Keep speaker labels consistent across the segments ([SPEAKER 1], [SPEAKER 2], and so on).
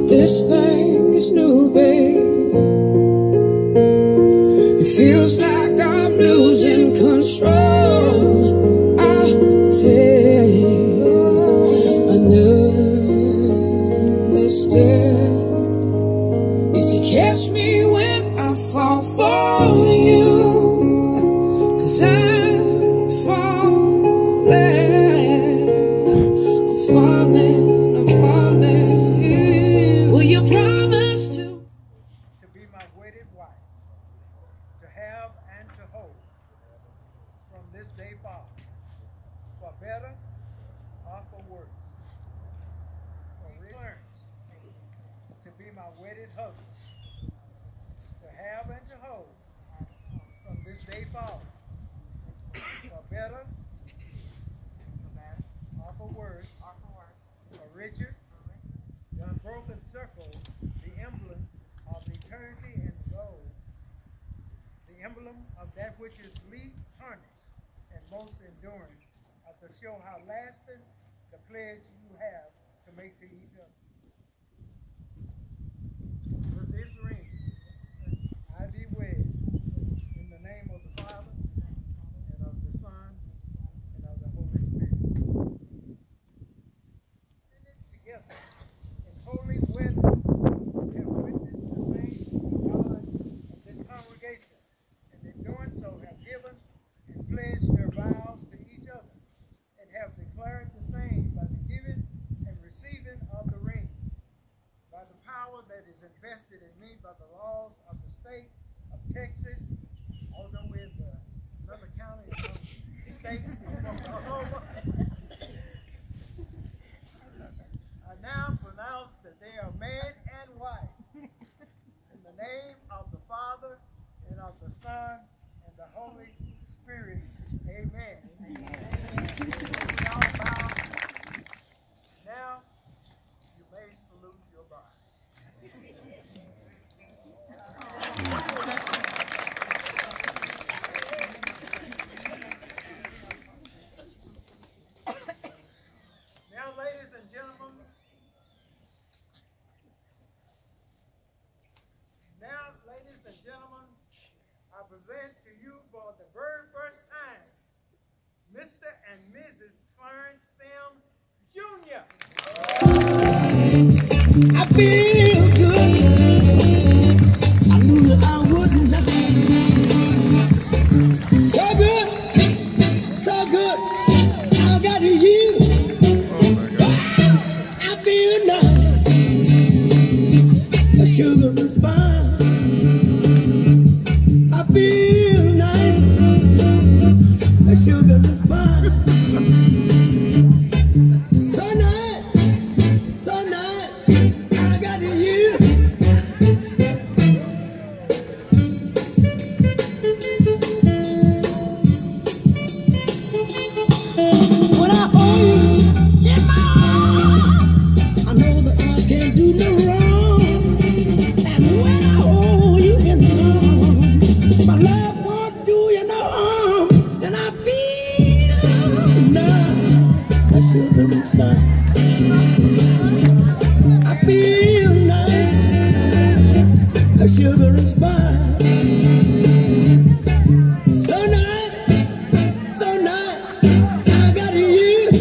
[SPEAKER 1] This thing is new, babe. It feels like I'm losing control. I'll take another step. If you catch me when I fall for you, 'cause I'm falling, I'm falling. Will you promise to
[SPEAKER 2] be my wedded wife, to have and to hold from this day forward, for better or for worse? For Clarence, to be my wedded husband, to have and to hold from this day forward, for better or for worse? For Richard, the unbroken circle, the emblem of eternity and gold, the emblem of that which is least tarnished and most enduring, to show how lasting the pledge you have to make to each other. With this ring, I be wed in the name of the Father, and of the Son, and of the Holy Spirit. Together in holy wedding, we have witnessed the saints of God of this congregation, and in doing so have given and pledged their vows to each other, and have declared the same by the giving and receiving of the rings, by the power that is invested in me by the laws of the state of Texas, although we're in another county, another state of Oklahoma. I now pronounce that they are man and wife, in the name of the Father, and of the Son, and the Holy Spirit. Amen. We all bow. Now, you may salute your bride. Now, ladies and gentlemen, I present to you for the very first time, Mr. and Mrs. Clarence Sims Jr.
[SPEAKER 1] I feel good. I knew that I wouldn't. So good, so good. I got you. I feel nice. A sugar and spice. I feel nice. A sugar and spice. So nice, so nice. I got you. When I hold you in my arms, I know that I can't do no wrong. And when I hold you in my arms, my love won't do you no harm. And I feel nice, a sugar and spice. I feel nice, a sugar and spice. So nice, so nice, I got you.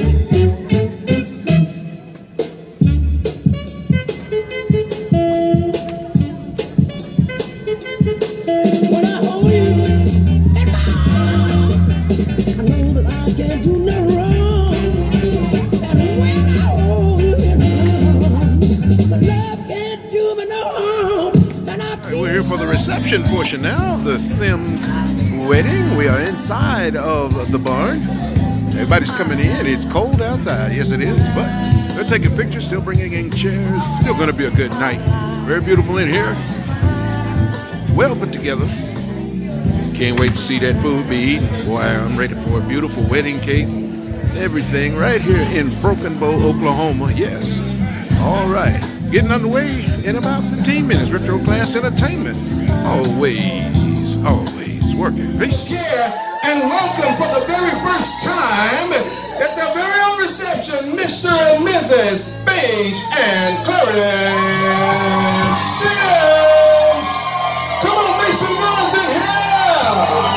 [SPEAKER 1] When I hold you in my arms, I know that I can't do no wrong. And when I hold you in my arms, my love can't do me no harm. And I feel
[SPEAKER 3] We're here for the reception portion now of the Sims wedding. We are inside of the barn. Everybody's coming in. It's cold outside. Yes, it is. But they're taking pictures, still bringing in chairs. Still going to be a good night. Very beautiful in here. Well put together. Can't wait to see that food be eaten. Boy, I'm ready for a beautiful wedding cake. Everything right here in Broken Bow, Oklahoma. Yes. All right. Getting underway in about 15 minutes. Retro Class Entertainment. Always working. Peace.
[SPEAKER 4] Yeah, and welcome for the very first time at the very own reception, Mr. and Mrs. Beige. Beige and Clarence Sims. Come on, make some noise in here.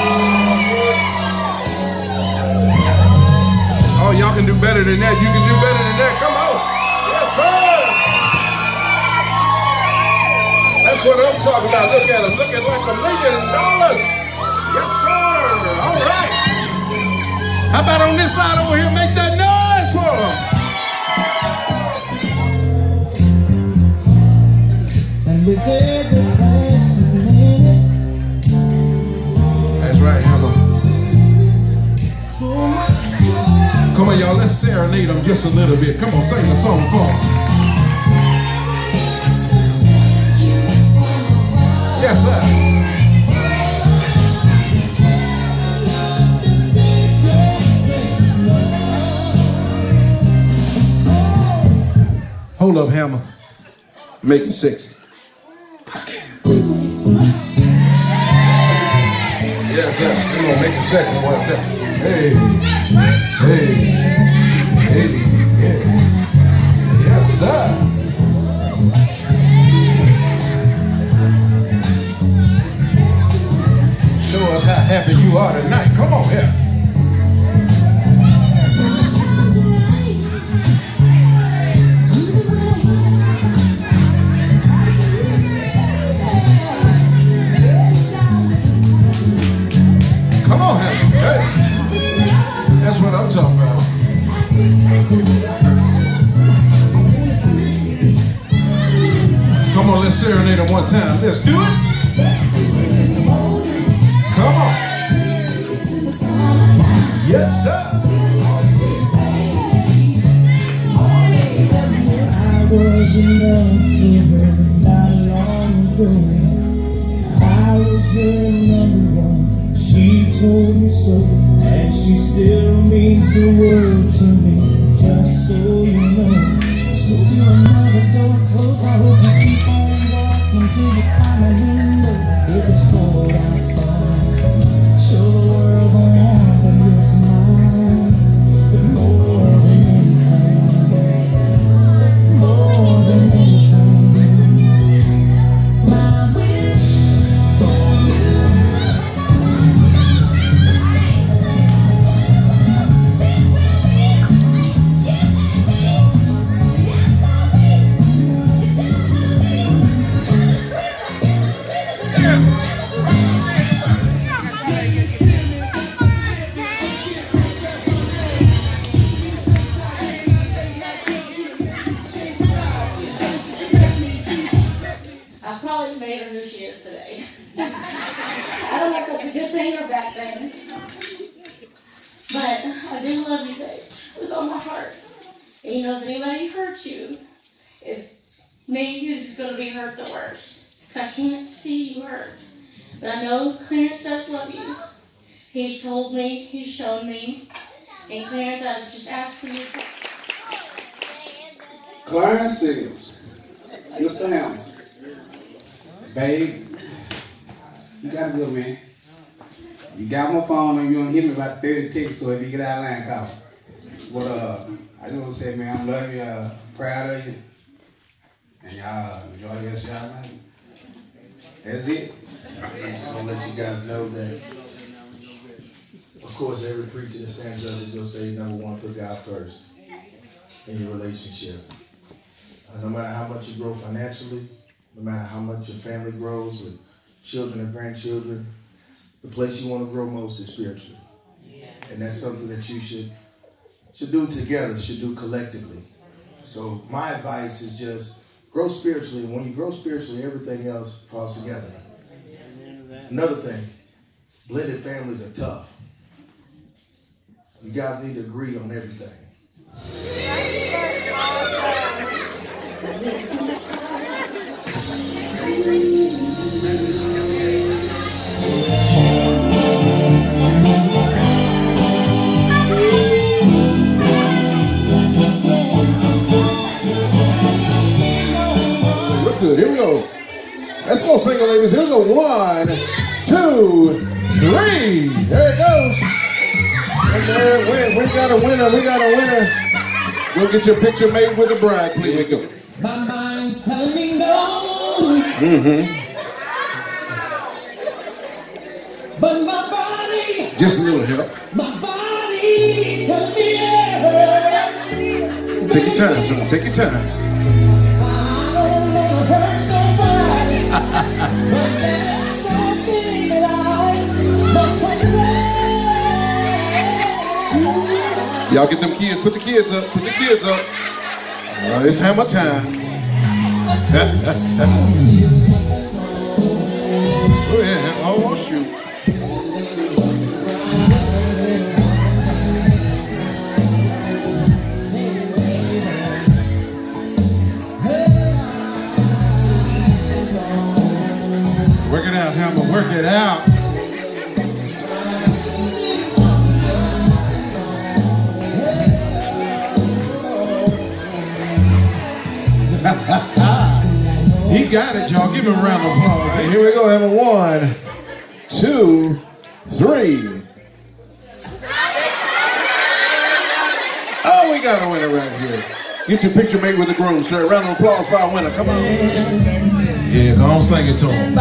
[SPEAKER 3] Oh, y'all can do better than that. You can do better than that. Come on.
[SPEAKER 4] Yes, sir. That's what I'm talking about. Look at him, looking like $1 million. Yes, sir. All right.
[SPEAKER 3] How about on this side over here? Make that noise for them.
[SPEAKER 1] And with every passing minute,
[SPEAKER 3] That's right, Hammer.
[SPEAKER 1] so much joy.
[SPEAKER 3] Come on, y'all. Let's serenade them just a little bit. Come on, sing a song for them. Yes, sir. Hold up, Hammer. Make it sexy. Yes, sir. Come on, make it sexy. One second. Hey. Hey. Hey. Yeah. Yes, sir. Show us how happy you are tonight. Come on here. Come on, Hammer. Hey. That's what I'm talking about. Come on, let's serenade them one time. Let's do it. Come on. Yes, sir.
[SPEAKER 1] I was in love with her not long ago. I was her number one. She told me so, and she still means the world to me. Just so you know. So till another door closed, I hope you keep on walking till you find a window. If it's cold outside, show the world the warmth of your smile. But more than anything, my wish for you.
[SPEAKER 5] I probably made her who she is today. I don't know if that's a good thing or a bad thing. But I do love you, Beige, with all my heart. And you know, if anybody hurts you, it's me who's going to be hurt the worst. Because I can't see you hurt. But I know Clarence does love you. He's told me, he's shown me. And Clarence, I just asked for you to...
[SPEAKER 6] Clarence Sims, Mr. Hammer, babe, you got a good man. You got my phone and you don't hit me about 30 texts, so if you get out of line, call. But I just want to say, man, I love you, proud of you, and y'all enjoy your shot, man. That's it.
[SPEAKER 7] I just want to let you guys know that, of course, every preacher that stands up is going to say, number one, put God first in your relationship. No matter how much you grow financially, no matter how much your family grows with children or grandchildren, the place you want to grow most is spiritually. And that's something that you should do together, should do collectively. So my advice is just grow spiritually. And when you grow spiritually, everything else falls together. Another thing, blended families are tough. You guys need to agree on everything.
[SPEAKER 3] Look good. Here we go. Let's go, single ladies. Here we go. 1, 2, 3. There it goes. And there, we got a winner. We got a winner.
[SPEAKER 4] Go get your picture made with the bride, please. Here we go.
[SPEAKER 1] My mind's telling me no. But my body,
[SPEAKER 4] Just a little help.
[SPEAKER 1] my body telling me yes.
[SPEAKER 4] Take your time, son. Take your time.
[SPEAKER 1] I don't wanna hurt nobody. But there's something that I must confess.
[SPEAKER 4] Y'all get them kids. Put the kids up. Put the kids up. It's hammer time. Go ahead. Oh, shoot. Work it out, Hammer. Work it out. He got it, y'all. Give him a round of applause. All right, here we go. Have a 1, 2, 3. Oh, we got a winner right here. Get your picture made with the groom, sir. Round of applause for our winner. Come on. Yeah, go on, sing it to him.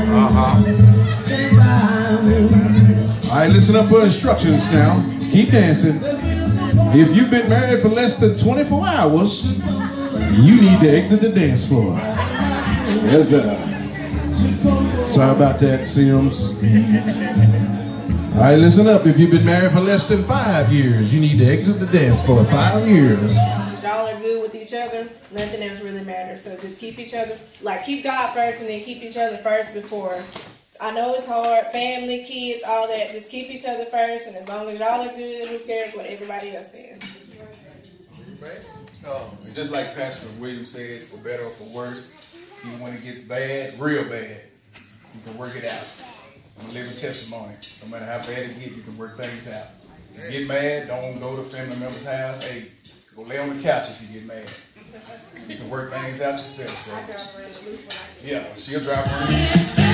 [SPEAKER 4] All right, listen up for instructions now. Keep dancing. If you've been married for less than 24 hours, you need to exit the dance floor. Yes, sir. Sorry about that, Sims. All right, listen up. If you've been married for less than 5 years, you need to exit the dance floor. 5 years.
[SPEAKER 8] Y'all are good with each other, nothing else really matters. So just keep each other, like keep God first and then keep each other first before. I know it's hard, family, kids, all that. Just keep each other first, and as long as y'all are good, who cares what everybody else says?
[SPEAKER 6] Just like Pastor Williams said, for better or for worse, even when it gets bad, real bad, you can work it out. I'm a living testimony. No matter how bad it gets, you can work things out. If you get mad, don't go to a family member's house. Hey, go lay on the couch if you get mad. You can work things out yourself. So. Yeah, she'll drive around.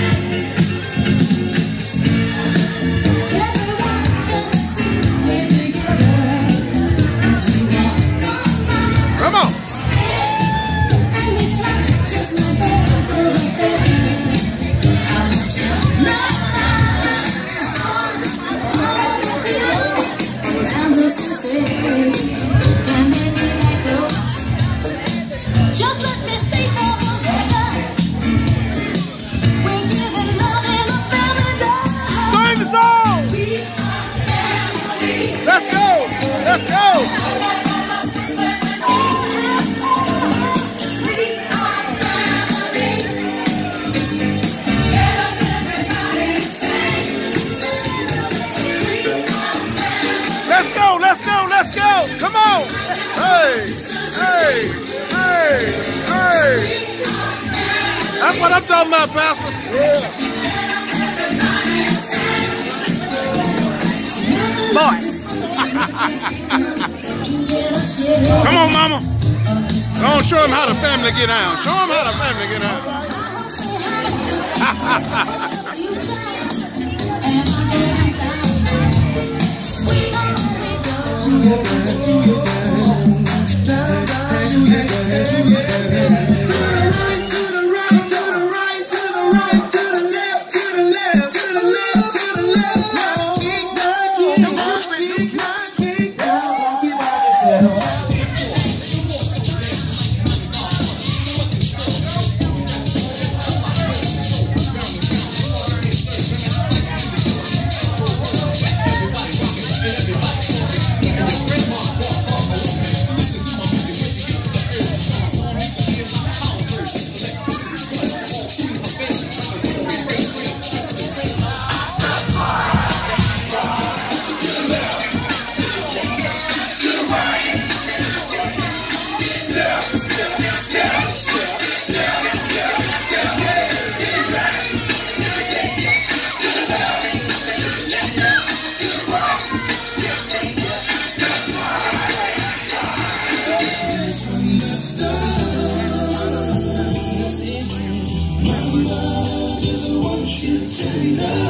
[SPEAKER 4] Come on.
[SPEAKER 1] Just let me stay forever. We're giving love in a family dog.
[SPEAKER 4] Sing the song. Let's go. Let's go. Let's go, let's go, let's go. Come on. Hey, hey, hey, hey. That's what I'm talking about, Pastor. Yeah. Boy. Come on, mama. Don't show them how the family get down. Show them how the family get down.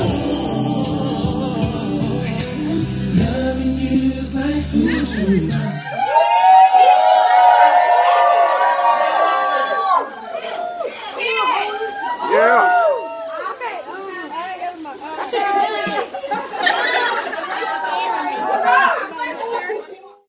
[SPEAKER 1] Loving you is like food to me.